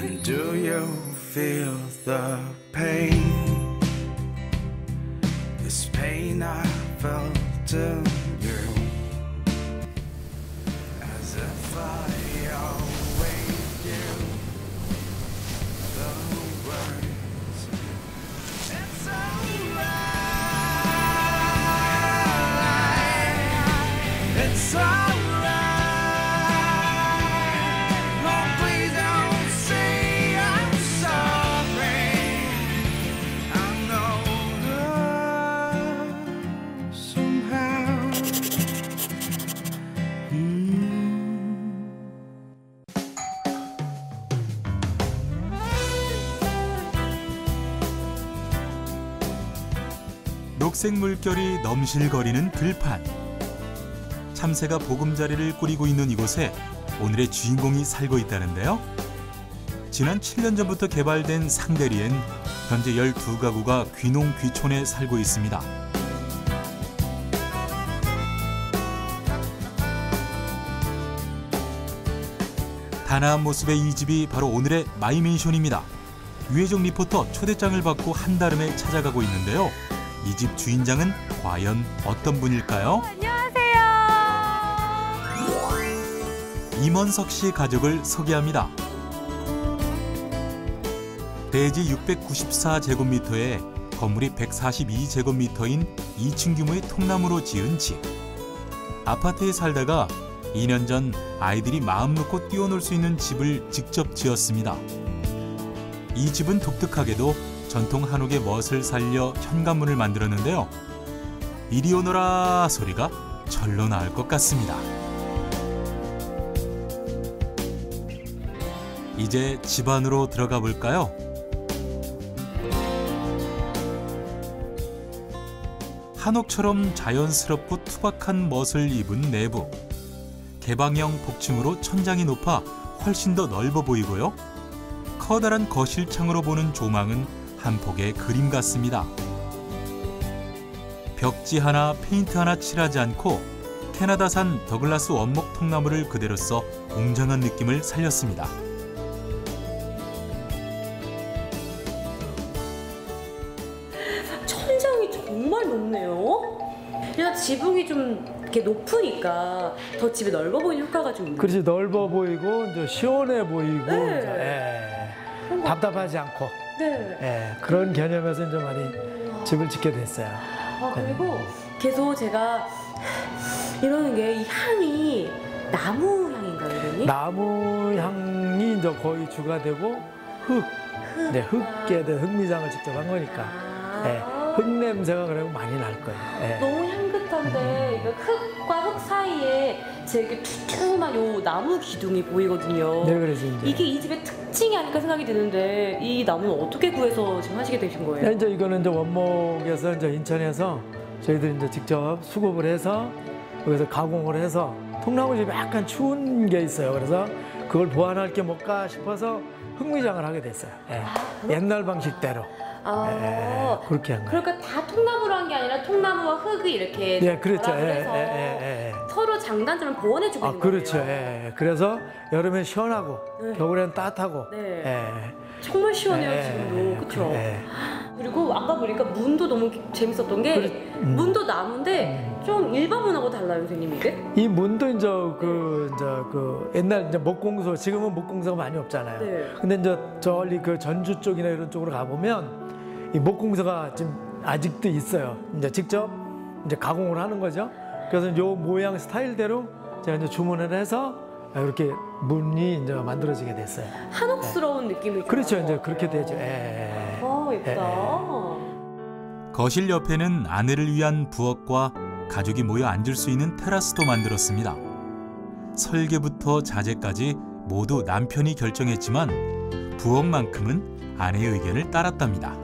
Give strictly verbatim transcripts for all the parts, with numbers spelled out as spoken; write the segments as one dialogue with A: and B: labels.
A: And do you feel the pain? This pain I felt in you, as if I await you. The words, it's alright, it's alright.
B: 녹색 물결이 넘실거리는 들판. 참새가 보금자리를 꾸리고 있는 이곳에 오늘의 주인공이 살고 있다는데요. 지난 칠 년 전부터 개발된 상대리엔 현재 열두 가구가 귀농귀촌에 살고 있습니다. 단아한 모습의 이 집이 바로 오늘의 마이맨션입니다. 유혜정 리포터 초대장을 받고 한달음에 찾아가고 있는데요. 이 집 주인장은 과연 어떤 분일까요?
C: 안녕하세요.
B: 임원석 씨 가족을 소개합니다. 대지 육백구십사 제곱미터에 건물이 백사십이 제곱미터인 이 층 규모의 통나무로 지은 집. 아파트에 살다가 이 년 전 아이들이 마음 놓고 뛰어놀 수 있는 집을 직접 지었습니다. 이 집은 독특하게도 전통 한옥의 멋을 살려 현관문을 만들었는데요. 이리 오너라 소리가 절로 나올 것 같습니다. 이제 집 안으로 들어가 볼까요? 한옥처럼 자연스럽고 투박한 멋을 입은 내부. 개방형 복층으로 천장이 높아 훨씬 더 넓어 보이고요. 커다란 거실창으로 보는 조망은 한 폭의 그림 같습니다. 벽지 하나, 페인트 하나 칠하지 않고 캐나다산 더글라스 원목 통나무를 그대로 써 웅장한 느낌을 살렸습니다.
C: 천장이 정말 높네요. 그냥 지붕이 좀 이렇게 높으니까 더 집이 넓어 보이는 효과가 좀 있네요.
D: 그렇지, 넓어 보이고 이제 시원해 보이고
C: 네.
D: 이제, 예. 답답하지 않고
C: 네.
D: 예. 그런 개념에서 이제 많이 집을 짓게 됐어요.
C: 아, 그리고 계속 제가 이러는 게 이 향이 나무 향인가요, 이러니?
D: 나무 향이 이제 거의 주가 되고 흙, 네, 흙에 대한 흙미장을 직접 한 거니까
C: 아.
D: 예. 흙 냄새가 그리고 많이 날 거예요. 예.
C: 너무 향긋한데 이거 흙과 흙 사이에 되게 두툼한 요 나무 기둥이 보이거든요.
D: 네, 그래서 이제
C: 이게 이 집의 특징이 아닐까 생각이 드는데 이 나무는 어떻게 구해서 지금 하시게 되신 거예요?
D: 네, 이제 이거는 이제 원목에서 이제 인천에서 저희들이 이제 직접 수급을 해서 여기서 가공을 해서 통나무 집이 약간 추운 게 있어요. 그래서 그걸 보완할 게 뭘까 싶어서 흙미장을 하게 됐어요. 예.
C: 아,
D: 옛날 방식대로.
C: 아,
D: 예, 그렇게 한 거예요.
C: 그러니까 다 통나무로 한 게 아니라 통나무와 흙이 이렇게
D: 예, 그렇죠.
C: 결합을
D: 예,
C: 해서
D: 예, 예, 예.
C: 서로 장단점을 보완해주고
D: 아,
C: 있는
D: 그렇죠.
C: 거예요.
D: 예, 예. 그래서 여름엔 시원하고
C: 네.
D: 겨울엔 따뜻하고.
C: 네.
D: 예.
C: 정말 시원해요,
D: 예,
C: 지금도. 그쵸?
D: 예.
C: 그리고 아까 보니까 문도 너무 재밌었던 게
D: 그래, 음.
C: 문도 나무인데 좀 일반 문하고 달라요, 선생님 이게?
D: 이 문도 이제 그 이제 그 옛날 이제 목공소, 지금은 목공소가 많이 없잖아요.
C: 네.
D: 근데 이제 저리 그 전주 쪽이나 이런 쪽으로 가보면 이 목공소가 지금 아직도 있어요. 이제 직접 이제 가공을 하는 거죠. 그래서 요 모양 스타일대로 제가 이제 주문을 해서 이렇게 문이 이제 만들어지게 됐어요.
C: 한옥스러운 네. 느낌이 좀
D: 그렇죠.
C: 나는
D: 이제
C: 것
D: 그렇게
C: 같아요.
D: 되죠. 예.
C: 아, 예쁘다.
B: 거실 옆에는 아내를 위한 부엌과 가족이 모여 앉을 수 있는 테라스도 만들었습니다. 설계부터 자재까지 모두 남편이 결정했지만 부엌만큼은 아내의 의견을 따랐답니다.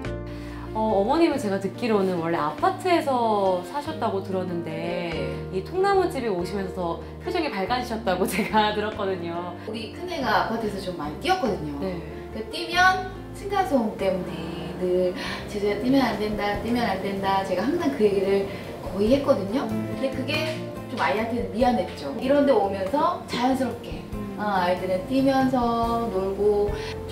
C: 어, 어머님은 제가 듣기로는 원래 아파트에서 사셨다고 들었는데 이 통나무집에 오시면서 더 표정이 밝아지셨다고 제가 들었거든요.
E: 우리 큰애가 아파트에서 좀 많이 뛰었거든요.
C: 네.
E: 그 뛰면 층간소음 때문에 늘 제주에 뛰면 안 된다, 뛰면 안 된다. 제가 항상 그 얘기를 거의 했거든요. 근데 그게 좀 아이한테는 미안했죠. 이런 데 오면서 자연스럽게 어, 아이들은 뛰면서 놀고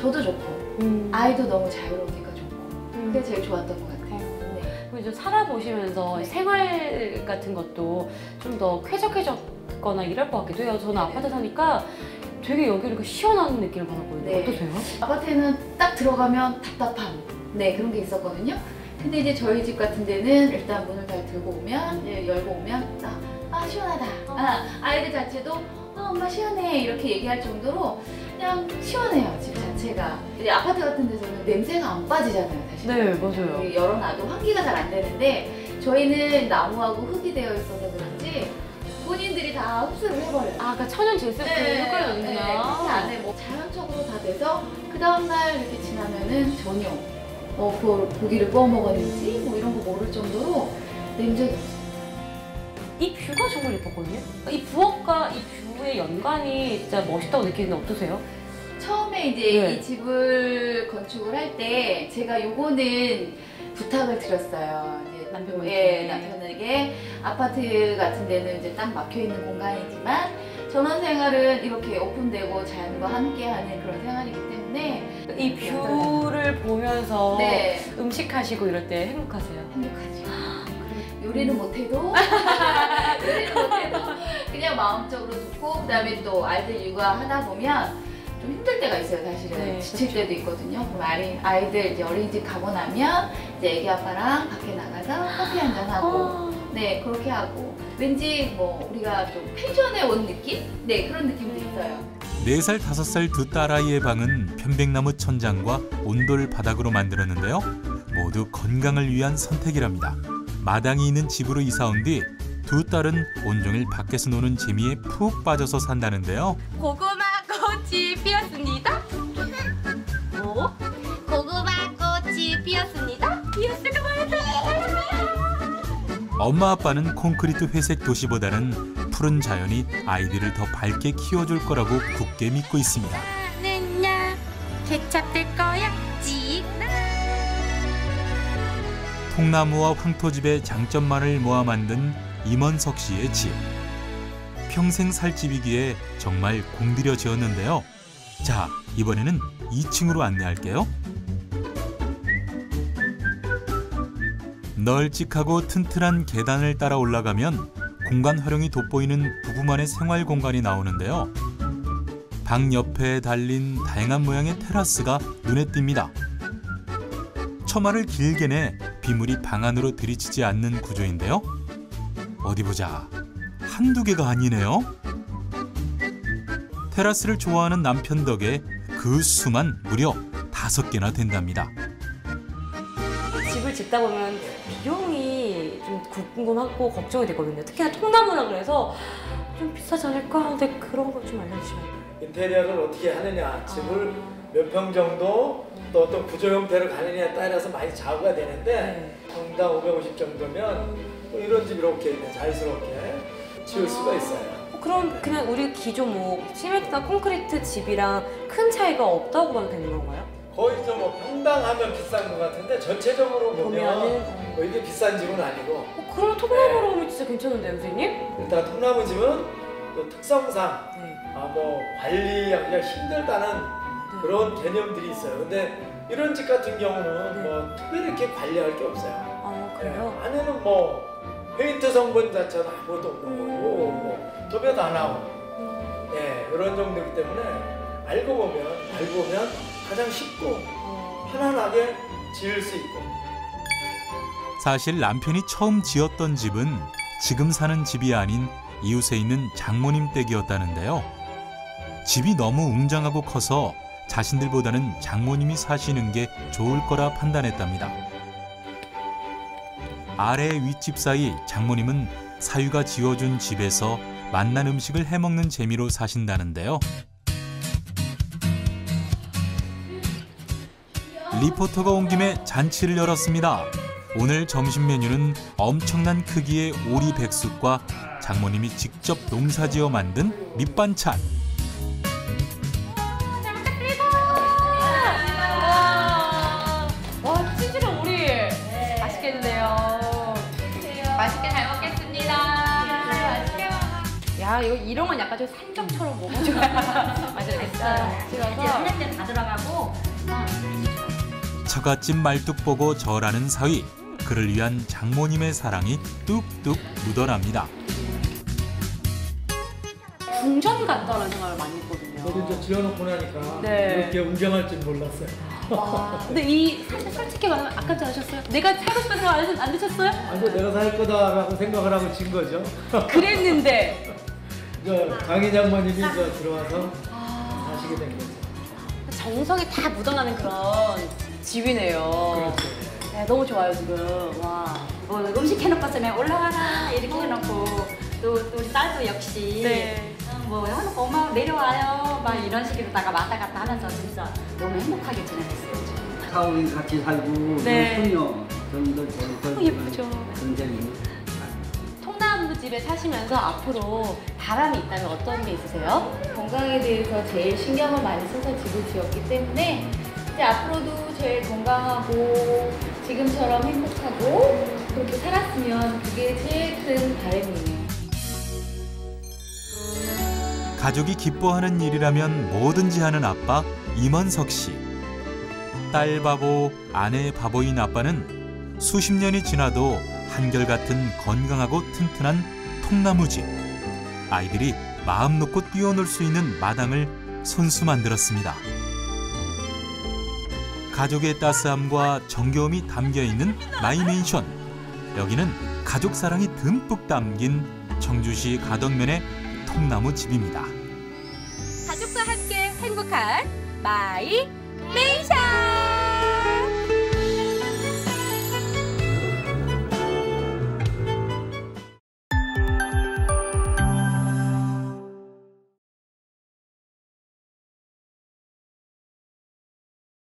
E: 저도 좋고
C: 음.
E: 아이도 너무 자유로우니까 좋고
C: 음.
E: 그게 제일 좋았던 것 같아요. 네.
C: 그럼 이제 살아보시면서 생활 같은 것도 좀 더 쾌적해졌거나 이럴 것 같기도 해요. 저는 아파트 사니까 되게 여기를 시원한 느낌을 받았거든요.
E: 네.
C: 어떠세요?
E: 아파트에는 딱 들어가면 답답함 네 그런 게 있었거든요. 근데 이제 저희 집 같은 데는 일단 문을 잘 들고 오면 이제 열고 오면 아, 아 시원하다. 아, 아이들 자체도 아, 엄마 시원해 이렇게 얘기할 정도로 그냥 시원해요 집 자체가. 이제 아파트 같은 데서는 냄새가 안 빠지잖아요 사실.
C: 네, 맞아요.
E: 열어놔도 환기가 잘 안 되는데 저희는 나무하고 흙이 되어 있어서 그런지 본인들이 다 흡수를 해버려요.
C: 아, 그러니까 천연 제습기 효과를
E: 네,
C: 넣는구나.
E: 그 안에 뭐 자연적으로 다 돼서 그 다음날 이렇게 지나면은 전혀 뭐 그 고기를 구워 먹었는지 뭐 이런 거 모를 정도로 냄새도 없어요.
C: 이 뷰가 정말 예뻤거든요. 이 부엌과 이 뷰의 연관이 진짜 멋있다고 느끼는데 어떠세요?
E: 처음에 이제
C: 네.
E: 이 집을 건축을 할 때 제가 요거는 부탁을 드렸어요. 이제
C: 남편분께.
E: 예, 남편에게 아파트 같은 데는 이제 딱 막혀 있는 공간이지만 전원 생활은 이렇게 오픈되고 자연과 함께하는 그런 생활이기 때문에
C: 이 뷰를 보면서
E: 네.
C: 음식하시고 이럴 때 행복하세요?
E: 행복하죠. 요리는 못해도 요리는 못해도 그냥 마음적으로 좋고 그다음에 또 아이들 육아하다 보면 좀 힘들 때가 있어요 사실은.
C: 네,
E: 지칠 때도 있거든요. 그럼 아이, 아이들 이제 어린이집 가고 나면 이제 애기 아빠랑 밖에 나가서 커피 한잔 하고
C: 아,
E: 네 그렇게 하고 왠지 뭐 우리가 좀 펜션에 온 느낌? 네 그런 느낌도 있어요.
B: 네 살, 다섯 살 두 딸아이의 방은 편백나무 천장과 온돌 바닥으로 만들었는데요. 모두 건강을 위한 선택이랍니다. 마당이 있는 집으로 이사 온 뒤 두 딸은 온종일 밖에서 노는 재미에 푹 빠져서 산다는데요.
F: 고구마 꽃이 피었습니다. 뭐? 고구마 꽃이 피었습니다. 피었을까 봐야 돼.
B: 엄마 아빠는 콘크리트 회색 도시보다는 푸른 자연이 아이들을 더 밝게 키워줄 거라고 굳게 믿고 있습니다.
F: 나는야 케찹 될 거야. 찍.
B: 통나무와 황토집의 장점만을 모아 만든 임원석 씨의 집. 평생 살 집이기에 정말 공들여 지었는데요. 자, 이번에는 이 층으로 안내할게요. 널찍하고 튼튼한 계단을 따라 올라가면 공간 활용이 돋보이는 부부만의 생활 공간이 나오는데요. 방 옆에 달린 다양한 모양의 테라스가 눈에 띕니다. 처마를 길게 내 빗물이 방 안으로 들이치지 않는 구조인데요. 어디 보자. 한두 개가 아니네요. 테라스를 좋아하는 남편 덕에 그 수만 무려 다섯 개나 된답니다.
C: 집을 짓다 보면 비용이 좀 궁금하고 걱정이 되거든요. 특히나 통나무라 그래서 좀 비싸지 않을까? 근데 그런 거 좀 알려주시면.
D: 인테리어를 어떻게 하느냐, 집을 몇 평 정도 또 어떤 구조 형태로 가느냐에 따라서 많이 좌우가 되는데 평당 오백오십 정도면 또 이런 집 이렇게 있네, 자유스럽게 지을 수가 있어요.
C: 그럼 그냥 우리 기존 뭐 시멘트나 콘크리트 집이랑 큰 차이가 없다고 봐도 되는 건가요?
D: 거의 좀 뭐 평당 하면 비싼 것 같은데 전체적으로 보면
C: 보면은
D: 뭐 이게 비싼 집은 아니고.
C: 어, 그럼 통나무로 하면 진짜 괜찮은데요, 선생님?
D: 일단 통나무 집은 또 특성상
C: 네.
D: 아 뭐 관리하기가 힘들다는 그런 개념들이 있어요. 근데 이런 집 같은 경우는
C: 네.
D: 뭐 특별히 이렇게 관리할 게 없어요.
C: 아,
D: 네,
C: 그래요?
D: 안에는 뭐 페인트 성분 자체도 아무것도 없는
C: 음.
D: 거고 뭐 도배도 안 하고 네, 이런 정도이기 때문에 알고 보면 알고 보면 가장 쉽고
C: 어.
D: 편안하게 지을 수 있고.
B: 사실 남편이 처음 지었던 집은 지금 사는 집이 아닌 이웃에 있는 장모님 댁이었다는데요. 집이 너무 웅장하고 커서 자신들보다는 장모님이 사시는 게 좋을 거라 판단했답니다. 아래 윗집 사이 장모님은 사위가 지어준 집에서 맛난 음식을 해먹는 재미로 사신다는데요. 리포터가 온 김에 잔치를 열었습니다. 오늘 점심 메뉴는 엄청난 크기의 오리 백숙과 장모님이 직접 농사지어 만든 밑반찬.
C: 와, 치즈랑 오리 맛있겠네요.
F: 맛있게 잘 먹겠습니다. 맛있게 먹어.
C: 야, 이거 이런 건 약간 좀 산적처럼 먹어줘야 맛있겠어요.
G: 이제 한약재 다 들어가고
B: 처갓집 말뚝 보고 절하는 사위. 그를 위한 장모님의 사랑이 뚝뚝 묻어납니다.
C: 궁전 같다라는 생각을 많이 했거든요.
D: 저도 이제 지어놓고 나니까
C: 네.
D: 이렇게 웅장할 줄 몰랐어요.
C: 와, 근데 이 사실 솔직히 말하면 아깝지 않으셨어요? 내가 살고 싶은 생각 안, 안 드셨어요?
D: 아니 내가 살 거다라고 생각을 하고 진 거죠.
C: 그랬는데
D: 저 강희 장모님이 저 들어와서 사시게 된 거죠.
C: 정성이 다 묻어나는 그런 집이네요.
D: 그렇죠.
C: 네, 너무 좋아요 지금. 와.
G: 뭐 음식 해놓고서는 올라가라 이렇게 해놓고 또, 또 우리 딸도 역시
C: 네.
G: 어, 뭐 해놓고 엄마 내려와요 막 이런 식으로다가 왔다 갔다 하면서 진짜 너무 행복하게 지내셨어요. 지금.
H: 가오리 같이 살고
C: 네.
H: 손녀 좀더 더
C: 예쁘죠.
H: 굉장히
C: 통나무집에 사시면서 앞으로 바람이 있다면 어떤 게 있으세요?
E: 건강에 대해서 제일 신경을 많이 써서 집을 지었기 때문에 이제 앞으로도 제일 건강하고 지금처럼 행복하고 그렇게 살았으면 그게 제일 큰 바람이에요.
B: 가족이 기뻐하는 일이라면 뭐든지 하는 아빠 임원석 씨. 딸 바보, 아내 바보인 아빠는 수십 년이 지나도 한결같은 건강하고 튼튼한 통나무집. 아이들이 마음 놓고 뛰어놀 수 있는 마당을 손수 만들었습니다. 가족의 따스함과 정겨움이 담겨있는 마이맨션. 여기는 가족 사랑이 듬뿍 담긴 청주시 가덕면의 통나무집입니다.
F: 가족과 함께 행복한 마이 메이션.